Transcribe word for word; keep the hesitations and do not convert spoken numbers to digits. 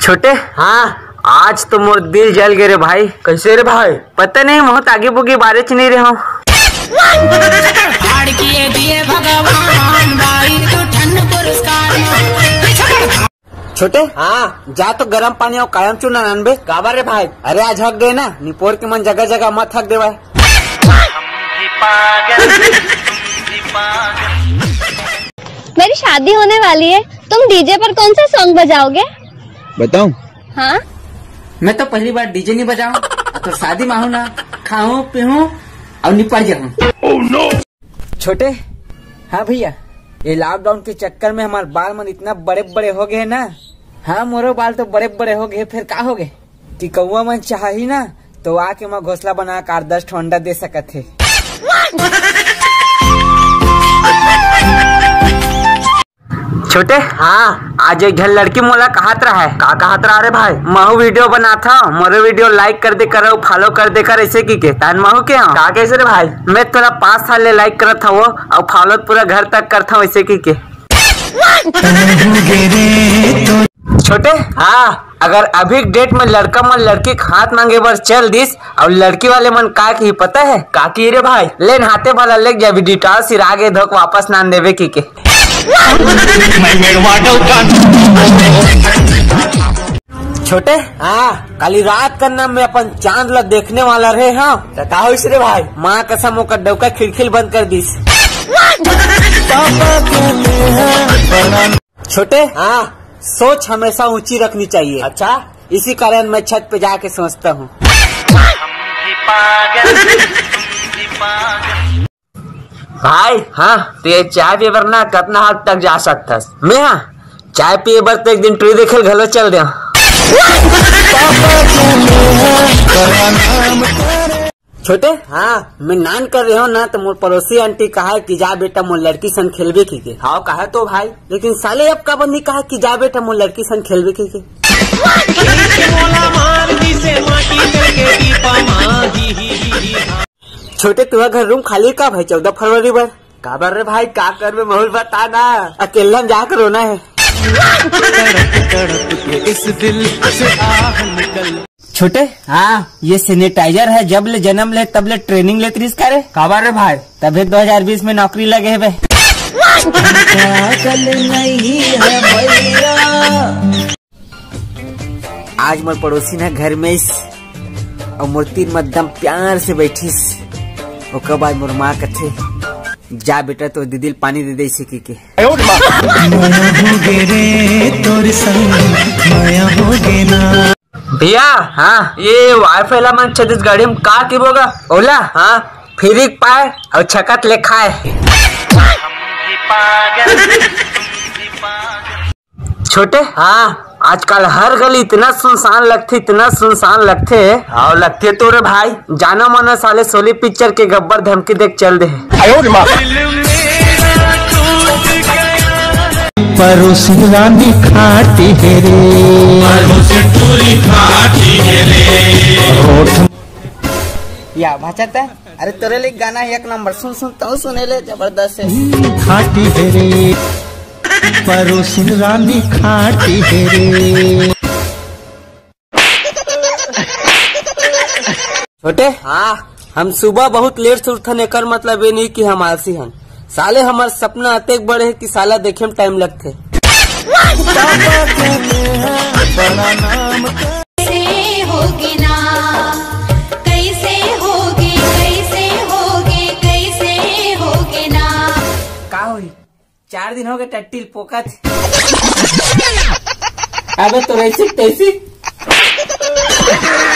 छोटे। हाँ आज तो मोर दिल जल गए रे भाई। कैसे रे भाई? पता नहीं, बहुत आगे बुगे बारे च नहीं रहा हूँ। छोटे। हाँ जा तो गरम पानी और कायम चूना ननबे। काबर रे भाई? अरे आज हक गए ना, निपोर के मन जगह जगह मत हक देवा। मेरी शादी होने वाली है, तुम डीजे पर कौन सा सॉन्ग बजाओगे? बताऊं? हाँ मैं तो पहली बार डीजे नहीं बजाऊं, तो शादी में हूँ ना, खाऊं पीऊं और निपट जाऊं। oh, no! छोटे। हाँ भैया, ये लॉकडाउन के चक्कर में हमारे बाल मन इतना बड़े बड़े हो गए ना। हाँ मोरो बाल तो बड़े बड़े हो गए, फिर क्या हो गए कि कौआ मन चाही ना तो आके मैं घोसला बना कर दस ठंडा दे सकत थे। छोटे। हाँ आज एक झल लड़की मोला कहत रहा है। का कहत रहा रे भाई? महू वीडियो बना था, मोरे वीडियो लाइक कर दे करो, फॉलो कर दे कर, ऐसे की के तान महू के का कैसे रे भाई? मैं तेरा पाँच साल ले लाइक करत था वो और फॉलो पूरा घर तक करता हूँ, ऐसे की के। छोटे। हाँ अगर अभी डेट में लड़का मन लड़की के हाथ मांगे बर चल दिस और लड़की वाले मन का की पता है का की रे भाई? लेन हाथे भला लेग जा डिटॉल सिर आगे धोक वापस नान देवे की के। छोटे। हाँ काली रात का नाम में अपन चांद ला देखने वाला रहे। हाँ का हो रे भाई? माँ कसम ओकर डौका खिड़खिल बंद कर दीस। छोटे। हाँ सोच हमेशा ऊंची रखनी चाहिए। अच्छा इसी कारण मैं छत पे जाके सोचता हूँ। भाई हाँ तो ये चाय पिए बर ना कितना हद तक जा सकता? मैं हाँ चाय पिए बर तो एक दिन ट्री देखे घलो चल दे। छोटे। हाँ मैं नान कर रहे हो ना तो मोर पड़ोसी आंटी कहा कि जा बेटा मोर लड़की सन खेलबे की के। हाँ कहा तो भाई, लेकिन साले अब का बंदी कहा कि जा बेटा मोर लड़की सन खेलबे की के। छोटे तुम्हारा घर रूम खाली का भाई? चौदह फरवरी पर काबर रे भाई? का कर में महूल बता ना, अकेला जाकर रोना है। इस दिल से आह निकल। छोटे। हाँ ये सैनिटाइजर है, जब ले जन्म ले तब ले ट्रेनिंग लेती रिस करे। काबर रे भाई? तभी दो हजार बीस में नौकरी लगे है भाई। आज मोर पड़ोसी ना घर में इस और मूर्ति मध्यम प्यार से बैठीस। ओकर बाद मोर माँ कथे जा बेटा तो दीदी पानी दे दे इसे की के। भैया हाँ ये वाईफाई ला मन छत्तीसगढ़ी में का की बोगा? ओला। हाँ फ्री पाए और छकत ले खाए। छोटे। हाँ आजकल हर गली इतना सुनसान लगते, इतना सुनसान लगते। हाँ लगते तो रे भाई, जाना माना साले सोली पिक्चर के गब्बर धमकी देख चल दे। परोसी रानी खाटी है रे, परोसी पूरी खाटी है रे। या भाचता अरे तेरे लिए गाना एक नंबर, सुन सुन तो सुने ले जबरदस्त है। खाटी है रे, परोसी रानी खाटी है रे। छोटे। हाँ हम सुबह बहुत लेट से उठने कर मतलब ये नहीं कि हम आलसी हैं। साले हमारे सपना अतेक बड़े है कि साला देखे में टाइम लगते। कैसे होगे ना, कैसे होगे, कैसे होगे, कैसे होगे ना। का हुई? चार दिन हो गए टट्टी पोका थे। अबे तो ऐसी तैसी